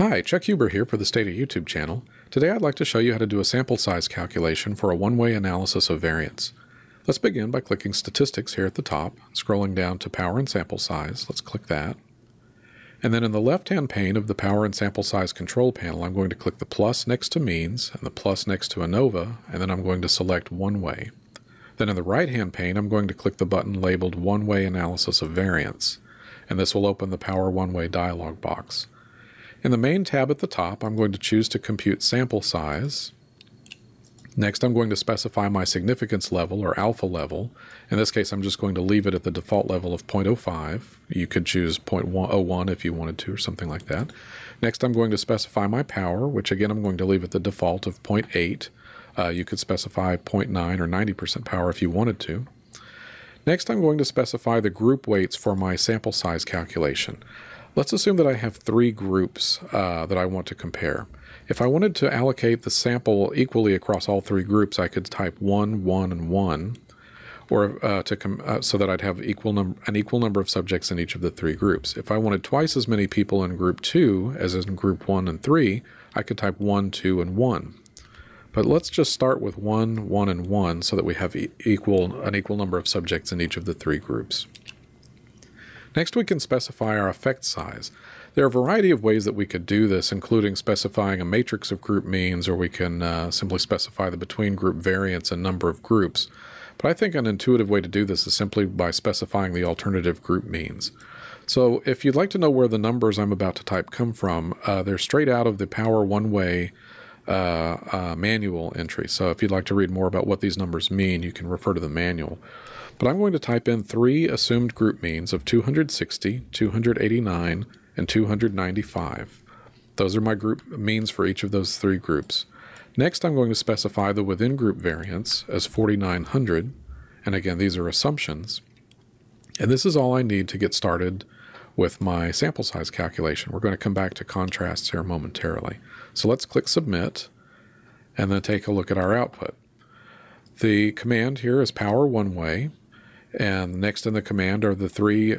Hi, Chuck Huber here for the Stata YouTube channel. Today I'd like to show you how to do a sample size calculation for a one-way analysis of variance. Let's begin by clicking Statistics here at the top, scrolling down to Power and Sample Size. Let's click that. And then in the left-hand pane of the Power and Sample Size control panel, I'm going to click the plus next to Means and the plus next to ANOVA, and then I'm going to select One Way. Then in the right-hand pane, I'm going to click the button labeled One-Way Analysis of Variance, and this will open the Power One-Way dialog box. In the main tab at the top, I'm going to choose to compute sample size. Next, I'm going to specify my significance level or alpha level. In this case, I'm just going to leave it at the default level of 0.05. You could choose 0.01 if you wanted to or something like that. Next, I'm going to specify my power, which again, I'm going to leave at the default of 0.8. You could specify 0.9 or 90% power if you wanted to. Next, I'm going to specify the group weights for my sample size calculation. Let's assume that I have three groups that I want to compare. If I wanted to allocate the sample equally across all three groups, I could type 1, 1, and 1, or so that I'd have an equal number of subjects in each of the three groups. If I wanted twice as many people in group 2 as in group 1 and 3, I could type 1, 2, and 1. But let's just start with 1, 1, and 1 so that we have an equal number of subjects in each of the three groups. Next, we can specify our effect size. There are a variety of ways that we could do this, including specifying a matrix of group means, or we can simply specify the between group variance and number of groups. But I think an intuitive way to do this is simply by specifying the alternative group means. So if you'd like to know where the numbers I'm about to type come from, they're straight out of the Power One-Way manual entry. So if you'd like to read more about what these numbers mean, you can refer to the manual. But I'm going to type in three assumed group means of 260, 289, and 295. Those are my group means for each of those three groups. Next, I'm going to specify the within group variance as 4,900, and again, these are assumptions. And this is all I need to get started with my sample size calculation. We're going to come back to contrasts here momentarily. So let's click Submit, and then take a look at our output. The command here is Power One-Way. And next in the command are the three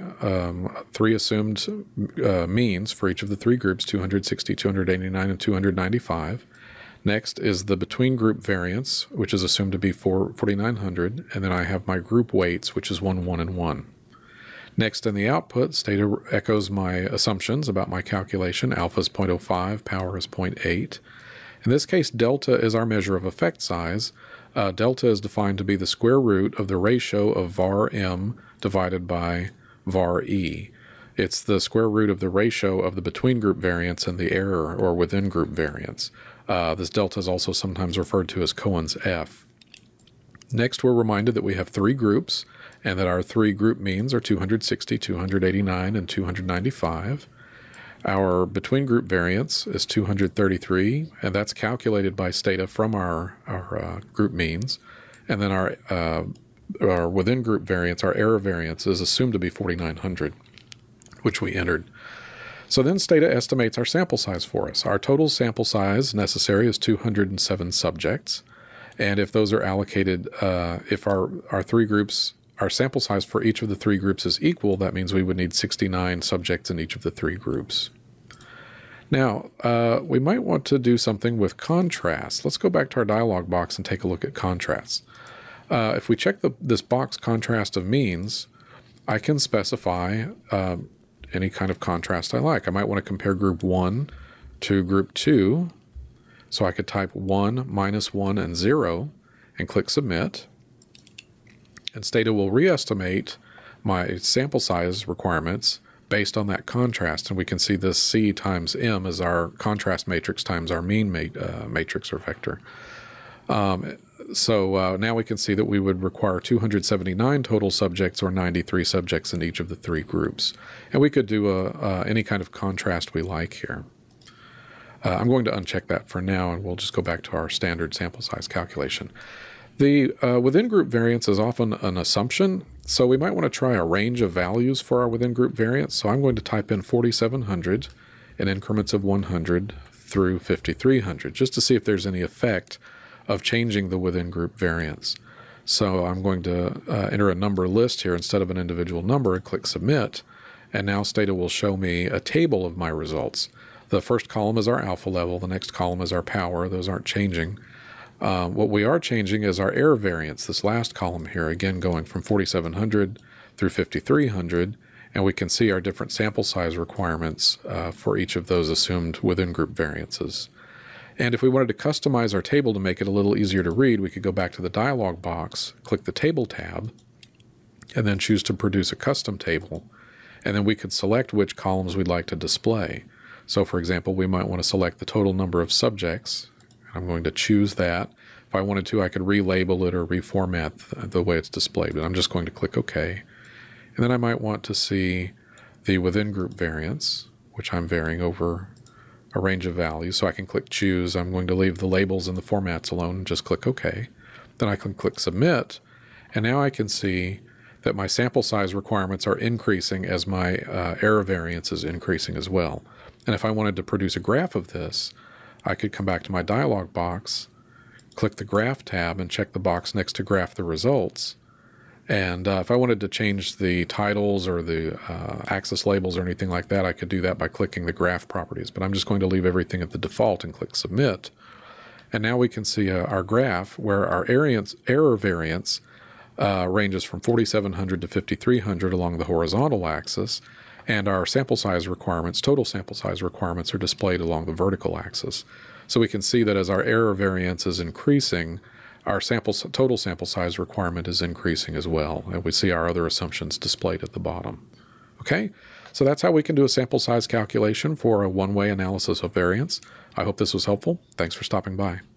assumed means for each of the three groups, 260, 289, and 295. Next is the between group variance, which is assumed to be 4,900, and then I have my group weights, which is 1, 1, and 1. Next in the output, Stata echoes my assumptions about my calculation. Alpha is 0.05, power is 0.8. In this case, delta is our measure of effect size. Delta is defined to be the square root of the ratio of var m divided by var e. It's the square root of the ratio of the between group variance and the error or within group variance. This delta is also sometimes referred to as Cohen's F. Next, we're reminded that we have three groups and that our three group means are 260, 289, and 295. Our between group variance is 233, and that's calculated by Stata from our group means. And then our within group variance, our error variance, is assumed to be 4,900, which we entered. So then Stata estimates our sample size for us. Our total sample size necessary is 207 subjects. And if those are allocated, if our three groups, our sample size for each of the three groups is equal, that means we would need 69 subjects in each of the three groups. Now, we might want to do something with contrast. Let's go back to our dialog box and take a look at contrasts. If we check this box contrast of means, I can specify any kind of contrast I like. I might want to compare group 1 to group 2, so I could type 1, -1, and 0, and click Submit. And Stata will re-estimate my sample size requirements based on that contrast, and we can see this C times M as our contrast matrix times our mean matrix or vector. So now we can see that we would require 279 total subjects or 93 subjects in each of the three groups. And we could do any kind of contrast we like here. I'm going to uncheck that for now, and we'll just go back to our standard sample size calculation. The within group variance is often an assumption, so we might want to try a range of values for our within group variance. So I'm going to type in 4,700 in increments of 100 through 5,300, just to see if there's any effect of changing the within group variance. So I'm going to enter a number list here instead of an individual number and click Submit, and now Stata will show me a table of my results. The first column is our alpha level. The next column is our power. Those aren't changing. What we are changing is our error variance, this last column here, again going from 4700 through 5300, and we can see our different sample size requirements for each of those assumed within group variances. And if we wanted to customize our table to make it a little easier to read, we could go back to the dialog box, click the Table tab, and then choose to produce a custom table. And then we could select which columns we'd like to display. So for example, we might want to select the total number of subjects. I'm going to choose that. If I wanted to, I could relabel it or reformat the way it's displayed, but I'm just going to click OK. And then I might want to see the within group variance, which I'm varying over a range of values. So I can click Choose. I'm going to leave the labels and the formats alone and just click OK. Then I can click Submit, and now I can see that my sample size requirements are increasing as my error variance is increasing as well. And if I wanted to produce a graph of this, I could come back to my dialog box, click the Graph tab, and check the box next to Graph the Results. And if I wanted to change the titles or the axis labels or anything like that, I could do that by clicking the graph properties. But I'm just going to leave everything at the default and click Submit. And now we can see our graph where our error variance ranges from 4700 to 5300 along the horizontal axis, and our sample size requirements, total sample size requirements, are displayed along the vertical axis. So we can see that as our error variance is increasing, our total sample size requirement is increasing as well, and we see our other assumptions displayed at the bottom. Okay, so that's how we can do a sample size calculation for a one-way analysis of variance. I hope this was helpful. Thanks for stopping by.